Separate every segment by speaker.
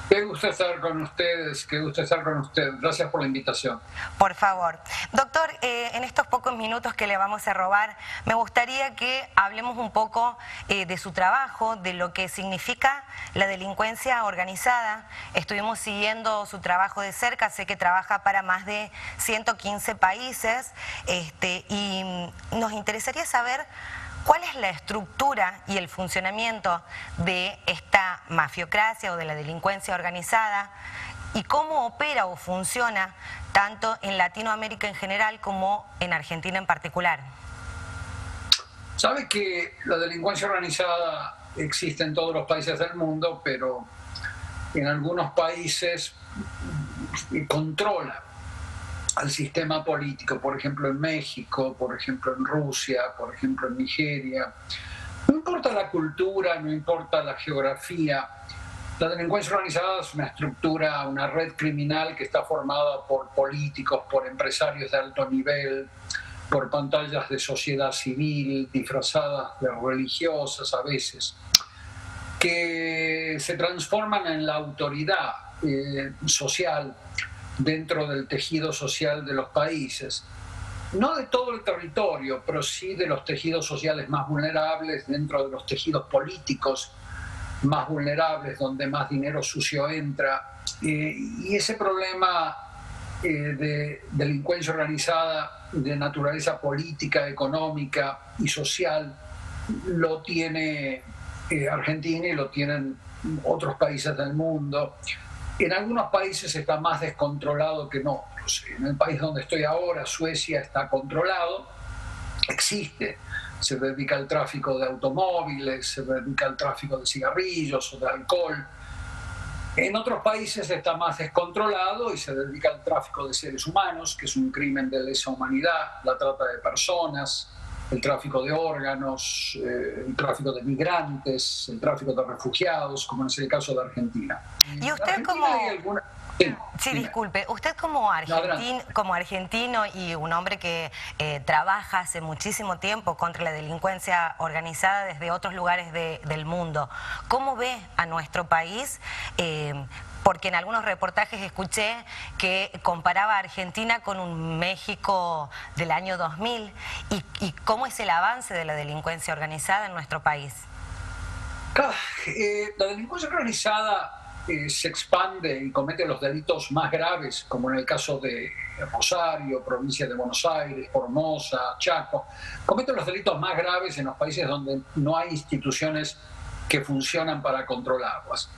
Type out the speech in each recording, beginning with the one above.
Speaker 1: Qué gusto estar con ustedes, qué gusto estar con ustedes. Gracias por la invitación.
Speaker 2: Por favor. Doctor, en estos pocos minutos que le vamos a robar, me gustaría que hablemos un poco de su trabajo, de lo que significa la delincuencia organizada. Estuvimos siguiendo su trabajo de cerca, sé que trabaja para más de 115 países y nos interesaría saber ¿cuál es la estructura y el funcionamiento de esta mafiocracia o de la delincuencia organizada y cómo opera o funciona tanto en Latinoamérica en general como en Argentina en particular?
Speaker 1: Sabe que la delincuencia organizada existe en todos los países del mundo, pero en algunos países controla al sistema político, por ejemplo en México, por ejemplo en Rusia, por ejemplo en Nigeria. No importa la cultura, no importa la geografía, la delincuencia organizada es una estructura, una red criminal que está formada por políticos, por empresarios de alto nivel, por pantallas de sociedad civil disfrazadas de religiosas a veces, que se transforman en la autoridad social dentro del tejido social de los países. No de todo el territorio, pero sí de los tejidos sociales más vulnerables, dentro de los tejidos políticos más vulnerables, donde más dinero sucio entra. Y ese problema de delincuencia organizada, de naturaleza política, económica y social, lo tiene Argentina y lo tienen otros países del mundo. En algunos países está más descontrolado que en otros. En el país donde estoy ahora, Suecia, está controlado, existe, se dedica al tráfico de automóviles, se dedica al tráfico de cigarrillos o de alcohol. En otros países está más descontrolado y se dedica al tráfico de seres humanos, que es un crimen de lesa humanidad, la trata de personas, el tráfico de órganos, el tráfico de migrantes, el tráfico de refugiados, como es el caso de Argentina.
Speaker 2: Y usted Sí, disculpe, usted como argentino y un hombre que trabaja hace muchísimo tiempo contra la delincuencia organizada desde otros lugares del mundo, ¿cómo ve a nuestro país? Porque en algunos reportajes escuché que comparaba a Argentina con un México del año 2000 y cómo es el avance de la delincuencia organizada en nuestro país.
Speaker 1: La delincuencia organizada se expande y comete los delitos más graves, como en el caso de Rosario, provincia de Buenos Aires, Formosa, Chaco. Comete los delitos más graves en los países donde no hay instituciones que funcionan para controlarlas.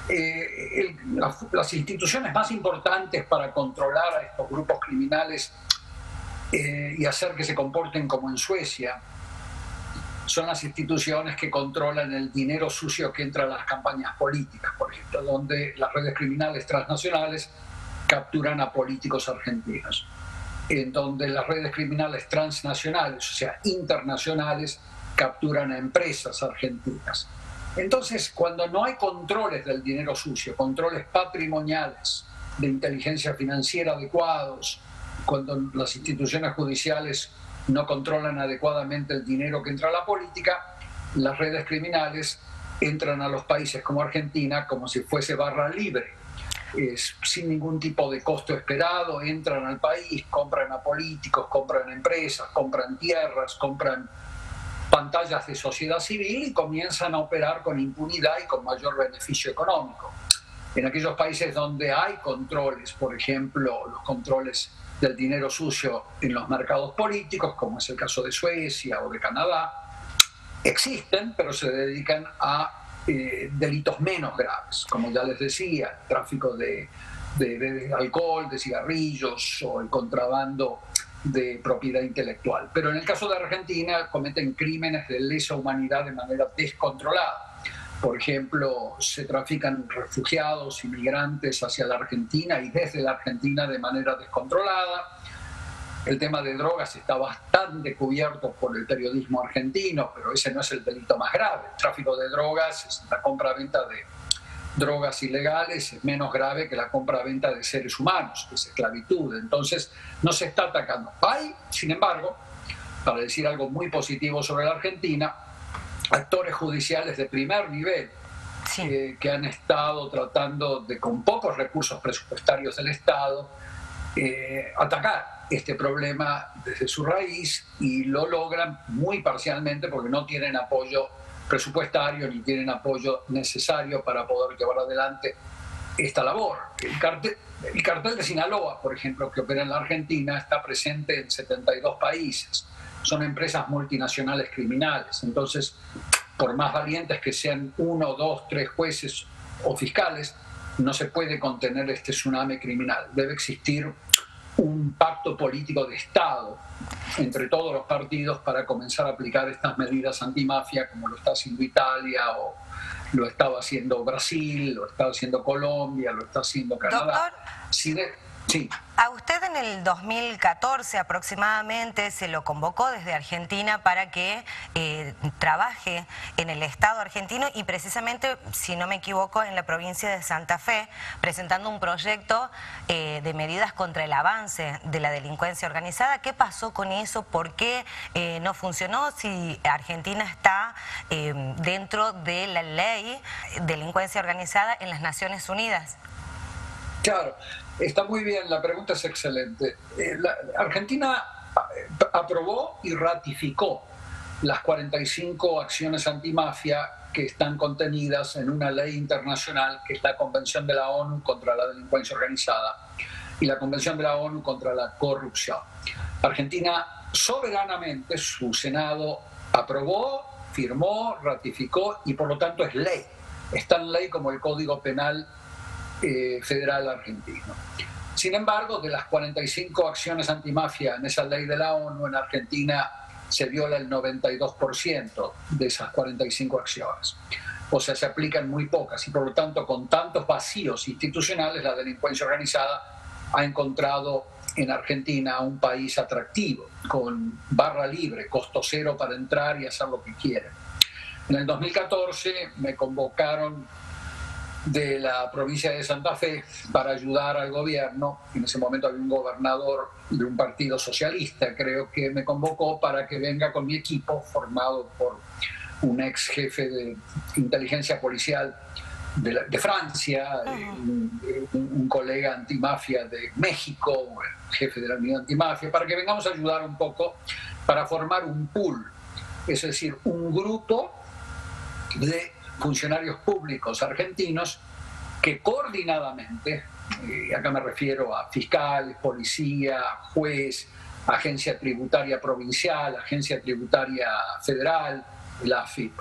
Speaker 1: Las instituciones más importantes para controlar a estos grupos criminales y hacer que se comporten como en Suecia son las instituciones que controlan el dinero sucio que entra a las campañas políticas, por ejemplo, donde las redes criminales transnacionales capturan a políticos argentinos, en donde las redes criminales transnacionales, o sea, internacionales, capturan a empresas argentinas. Entonces, cuando no hay controles del dinero sucio, controles patrimoniales, de inteligencia financiera adecuados, cuando las instituciones judiciales no controlan adecuadamente el dinero que entra a la política, las redes criminales entran a los países como Argentina como si fuese barra libre, sin ningún tipo de costo esperado, entran al país, compran a políticos, compran empresas, compran tierras, compran pantallas de sociedad civil y comienzan a operar con impunidad y con mayor beneficio económico. En aquellos países donde hay controles, por ejemplo, los controles del dinero sucio en los mercados políticos, como es el caso de Suecia o de Canadá, existen, pero se dedican a delitos menos graves, como ya les decía, tráfico de alcohol, de cigarrillos o el contrabando de propiedad intelectual. Pero en el caso de Argentina cometen crímenes de lesa humanidad de manera descontrolada. Por ejemplo, se trafican refugiados, inmigrantes hacia la Argentina y desde la Argentina de manera descontrolada. El tema de drogas está bastante cubierto por el periodismo argentino, pero ese no es el delito más grave. El tráfico de drogas, la compra-venta de drogas ilegales es menos grave que la compra-venta de seres humanos, que es esclavitud. Entonces, no se está atacando. Hay, sin embargo, para decir algo muy positivo sobre la Argentina, actores judiciales de primer nivel
Speaker 2: Sí.
Speaker 1: que han estado tratando de, con pocos recursos presupuestarios del Estado, atacar este problema desde su raíz, y lo logran muy parcialmente porque no tienen apoyo presupuestario ni tienen apoyo necesario para poder llevar adelante esta labor. El cartel de Sinaloa, por ejemplo, que opera en la Argentina, está presente en 72 países. Son empresas multinacionales criminales. Entonces, por más valientes que sean 1, 2, 3 jueces o fiscales, no se puede contener este tsunami criminal. Debe existir un pacto político de Estado entre todos los partidos para comenzar a aplicar estas medidas antimafia, como lo está haciendo Italia, o lo estaba haciendo Brasil, lo está haciendo Colombia, lo está haciendo Canadá.
Speaker 2: Doctor,
Speaker 1: Sí.
Speaker 2: a usted en el 2014 aproximadamente se lo convocó desde Argentina para que trabaje en el Estado argentino y precisamente, si no me equivoco, en la provincia de Santa Fe, presentando un proyecto de medidas contra el avance de la delincuencia organizada. ¿Qué pasó con eso? ¿Por qué no funcionó? Si Argentina está dentro de la ley de delincuencia organizada en las Naciones Unidas.
Speaker 1: Claro, está muy bien, la pregunta es excelente. Argentina aprobó y ratificó las 45 acciones antimafia que están contenidas en una ley internacional, que es la Convención de la ONU contra la Delincuencia Organizada y la Convención de la ONU contra la Corrupción. Argentina soberanamente, su Senado aprobó, firmó, ratificó y por lo tanto es ley. Es tan ley como el Código Penal federal argentino. Sin embargo, de las 45 acciones antimafia en esa ley de la ONU, en Argentina se viola el 92% de esas 45 acciones. O sea, se aplican muy pocas y por lo tanto, con tantos vacíos institucionales, la delincuencia organizada ha encontrado en Argentina un país atractivo, con barra libre, costo cero para entrar y hacer lo que quieren. En el 2014 me convocaron de la provincia de Santa Fe para ayudar al gobierno. En ese momento había un gobernador de un partido socialista, creo, que me convocó para que venga con mi equipo, formado por un ex jefe de inteligencia policial de Francia, un colega antimafia de México, jefe de la unidad antimafia, para que vengamos a ayudar un poco para formar un pool, es decir, un grupo de funcionarios públicos argentinos que coordinadamente, acá me refiero a fiscal, policía, juez, agencia tributaria provincial, agencia tributaria federal, la AFIP,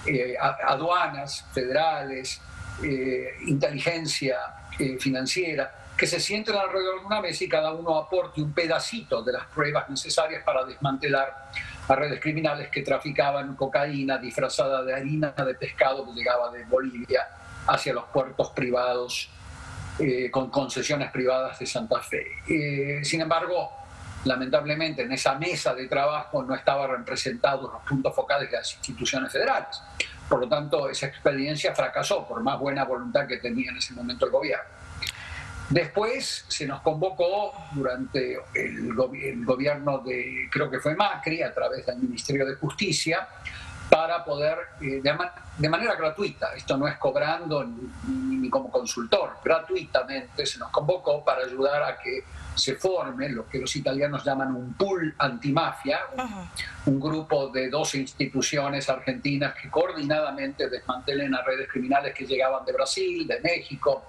Speaker 1: aduanas federales, inteligencia financiera, que se sienten alrededor de una mesa y cada uno aporte un pedacito de las pruebas necesarias para desmantelar a redes criminales que traficaban cocaína disfrazada de harina de pescado que llegaba de Bolivia hacia los puertos privados con concesiones privadas de Santa Fe. Sin embargo, lamentablemente en esa mesa de trabajo no estaban representados los puntos focales de las instituciones federales. Por lo tanto, esa experiencia fracasó, por más buena voluntad que tenía en ese momento el gobierno. Después se nos convocó durante el gobierno de, creo que fue Macri, a través del Ministerio de Justicia, para poder, de manera gratuita, esto no es cobrando ni como consultor, gratuitamente se nos convocó para ayudar a que se forme lo que los italianos llaman un pool antimafia, un grupo de 12 instituciones argentinas que coordinadamente desmantelen a redes criminales que llegaban de Brasil, de México,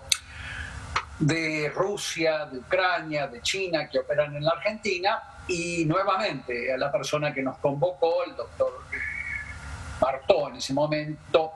Speaker 1: de Rusia, de Ucrania, de China, que operan en la Argentina. Y nuevamente a la persona que nos convocó, el doctor Martó, en ese momento,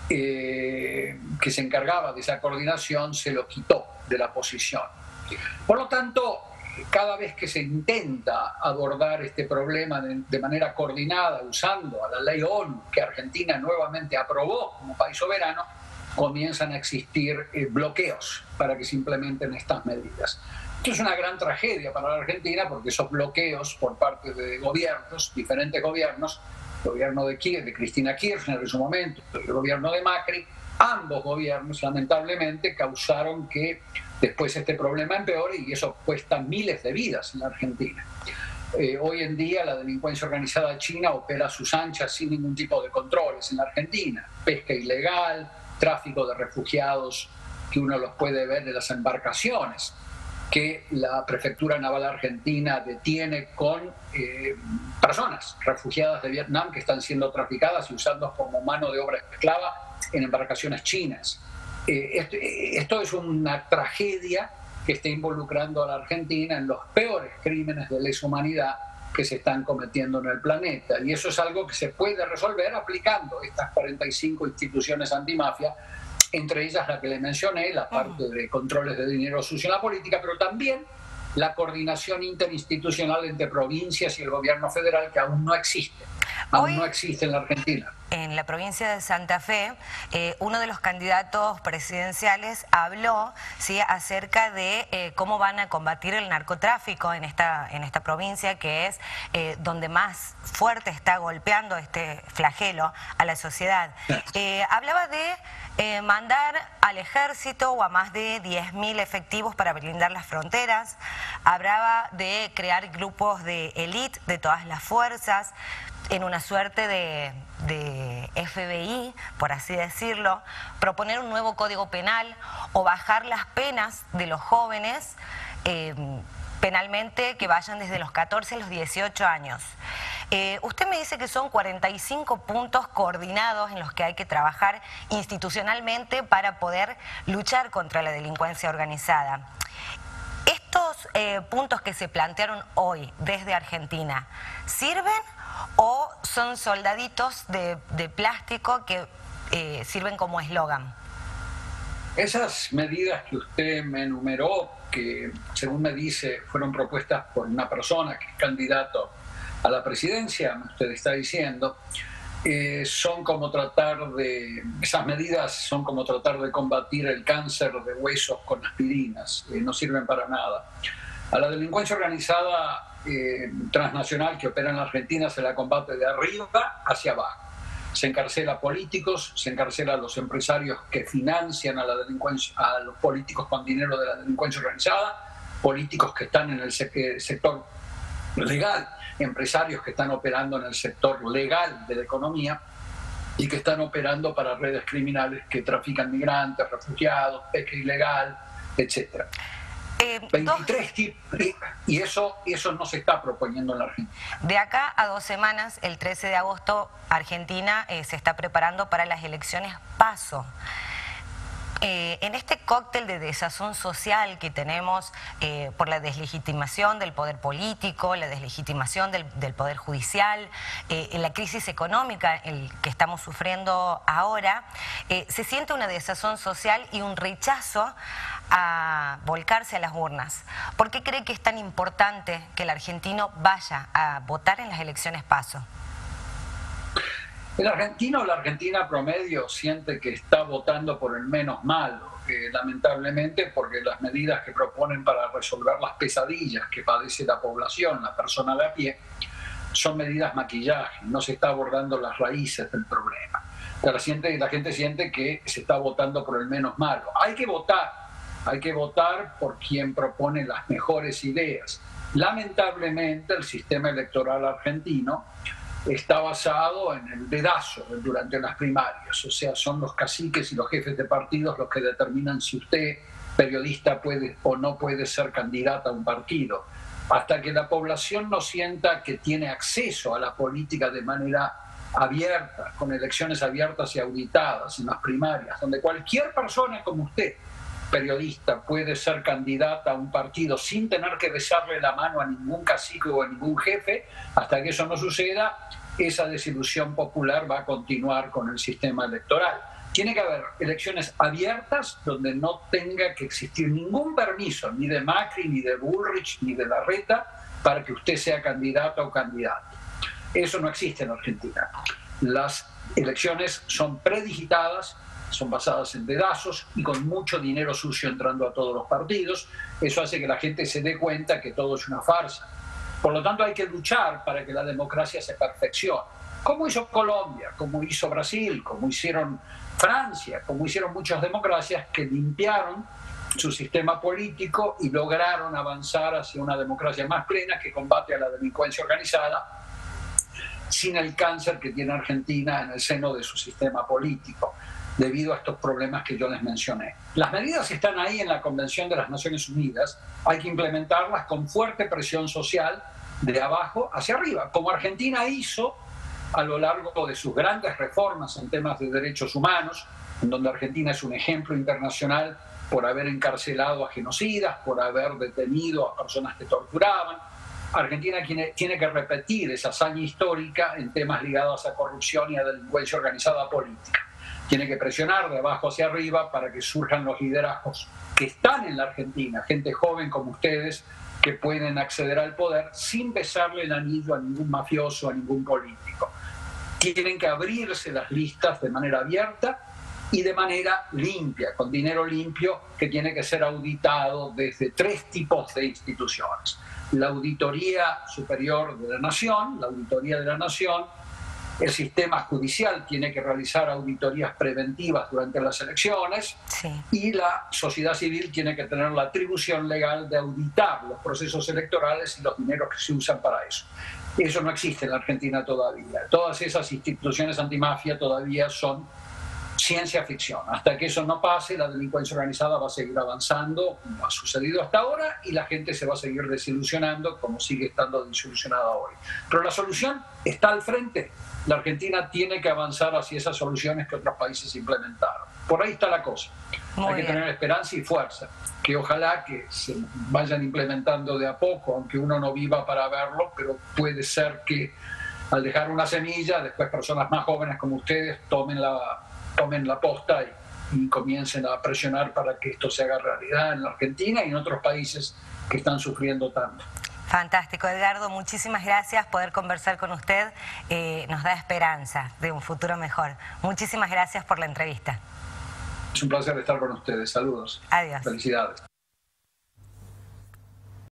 Speaker 1: que se encargaba de esa coordinación, se lo quitó de la posición. Por lo tanto, cada vez que se intenta abordar este problema de manera coordinada, usando a la ley ONU, que Argentina nuevamente aprobó como país soberano, comienzan a existir bloqueos para que se implementen estas medidas. Esto es una gran tragedia para la Argentina porque esos bloqueos por parte de gobiernos, diferentes gobiernos, el gobierno de Cristina Kirchner en su momento, el gobierno de Macri, ambos gobiernos lamentablemente causaron que después este problema empeore y eso cuesta miles de vidas en la Argentina. Hoy en día la delincuencia organizada china opera a sus anchas sin ningún tipo de controles en la Argentina, pesca ilegal, tráfico de refugiados que uno los puede ver en las embarcaciones que la Prefectura Naval Argentina detiene con personas refugiadas de Vietnam que están siendo traficadas y usadas como mano de obra esclava en embarcaciones chinas. Esto es una tragedia que está involucrando a la Argentina en los peores crímenes de lesa humanidad que se están cometiendo en el planeta. Y eso es algo que se puede resolver aplicando estas 45 instituciones antimafia, entre ellas la que le mencioné, la parte de controles de dinero sucio en la política, pero también la coordinación interinstitucional entre provincias y el gobierno federal, que aún no existe. Aún no existe en la Argentina.
Speaker 2: En la provincia de Santa Fe, uno de los candidatos presidenciales habló, ¿sí?, acerca de cómo van a combatir el narcotráfico en esta provincia, que es donde más fuerte está golpeando este flagelo a la sociedad. Hablaba de mandar al ejército o a más de 10.000 efectivos para blindar las fronteras. Hablaba de crear grupos de élite de todas las fuerzas, en una suerte de FBI, por así decirlo, proponer un nuevo código penal o bajar las penas de los jóvenes penalmente que vayan desde los 14 a los 18 años. Usted me dice que son 45 puntos coordinados en los que hay que trabajar institucionalmente para poder luchar contra la delincuencia organizada. ¿Estos puntos que se plantearon hoy desde Argentina sirven o son soldaditos de plástico que sirven como eslogan?
Speaker 1: Esas medidas que usted me enumeró, que según me dice fueron propuestas por una persona que es candidato a la presidencia, usted está diciendo, son como esas medidas son como tratar de combatir el cáncer de huesos con aspirinas, no sirven para nada. A la delincuencia organizada transnacional que opera en la Argentina se la combate de arriba hacia abajo. Se encarcela a políticos, se encarcela a los empresarios que financian a la delincuencia, a los políticos con dinero de la delincuencia organizada, políticos que están en el sector legal, empresarios que están operando en el sector legal de la economía y que están operando para redes criminales que trafican migrantes, refugiados, pesca ilegal, etc. 23 tipos, y eso no se está proponiendo en la Argentina.
Speaker 2: De acá a 2 semanas, el 13 de agosto, Argentina se está preparando para las elecciones PASO. En este cóctel de desazón social que tenemos por la deslegitimación del poder político, la deslegitimación del poder judicial, la crisis económica que estamos sufriendo ahora, se siente una desazón social y un rechazo a volcarse a las urnas. ¿Por qué cree que es tan importante que el argentino vaya a votar en las elecciones PASO?
Speaker 1: El argentino o la argentina promedio siente que está votando por el menos malo, lamentablemente, porque las medidas que proponen para resolver las pesadillas que padece la población, la persona de a pie, son medidas maquillaje, no se está abordando las raíces del problema. La gente siente que se está votando por el menos malo. Hay que votar por quien propone las mejores ideas. Lamentablemente, el sistema electoral argentino está basado en el dedazo durante las primarias, o sea, son los caciques y los jefes de partidos los que determinan si usted, periodista, puede o no puede ser candidata a un partido. Hasta que la población no sienta que tiene acceso a la política de manera abierta, con elecciones abiertas y auditadas en las primarias, donde cualquier persona como usted, periodista, puede ser candidata a un partido sin tener que besarle la mano a ningún cacique o a ningún jefe, hasta que eso no suceda, esa desilusión popular va a continuar con el sistema electoral. Tiene que haber elecciones abiertas donde no tenga que existir ningún permiso, ni de Macri, ni de Bullrich, ni de Larreta, para que usted sea candidata o candidato. Eso no existe en Argentina. Las elecciones son predigitadas, son basadas en dedazos y con mucho dinero sucio entrando a todos los partidos. Eso hace que la gente se dé cuenta que todo es una farsa. Por lo tanto, hay que luchar para que la democracia se perfeccione. Como hizo Colombia, como hizo Brasil, como hicieron Francia, como hicieron muchas democracias que limpiaron su sistema político y lograron avanzar hacia una democracia más plena que combate a la delincuencia organizada sin el cáncer que tiene Argentina en el seno de su sistema político. debido a estos problemas que yo les mencioné. Las medidas están ahí en la Convención de las Naciones Unidas, hay que implementarlas con fuerte presión social de abajo hacia arriba, como Argentina hizo a lo largo de sus grandes reformas en temas de derechos humanos, en donde Argentina es un ejemplo internacional por haber encarcelado a genocidas, por haber detenido a personas que torturaban. Argentina tiene que repetir esa hazaña histórica en temas ligados a corrupción y a delincuencia organizada política. Tiene que presionar de abajo hacia arriba para que surjan los liderazgos que están en la Argentina, gente joven como ustedes, que pueden acceder al poder sin besarle el anillo a ningún mafioso, a ningún político. Tienen que abrirse las listas de manera abierta y de manera limpia, con dinero limpio que tiene que ser auditado desde 3 tipos de instituciones. La Auditoría Superior de la Nación, la Auditoría de la Nación, el sistema judicial tiene que realizar auditorías preventivas durante las elecciones, sí, y la sociedad civil tiene que tener la atribución legal de auditar los procesos electorales y los dineros que se usan para eso. Eso no existe en la Argentina todavía. Todas esas instituciones antimafia todavía son ciencia ficción. Hasta que eso no pase, la delincuencia organizada va a seguir avanzando, como ha sucedido hasta ahora, y la gente se va a seguir desilusionando, como sigue estando desilusionada hoy. Pero la solución está al frente. La Argentina tiene que avanzar hacia esas soluciones que otros países implementaron. Por ahí está la cosa. Hay que tener esperanza y fuerza, que ojalá que se vayan implementando de a poco, aunque uno no viva para verlo, pero puede ser que al dejar una semilla, después personas más jóvenes como ustedes tomen la posta y comiencen a presionar para que esto se haga realidad en la Argentina y en otros países que están sufriendo tanto.
Speaker 2: Fantástico, Edgardo, muchísimas gracias. Poder conversar con usted nos da esperanza de un futuro mejor. Muchísimas gracias por la entrevista.
Speaker 1: Es un placer estar con ustedes. Saludos.
Speaker 2: Adiós.
Speaker 1: Felicidades.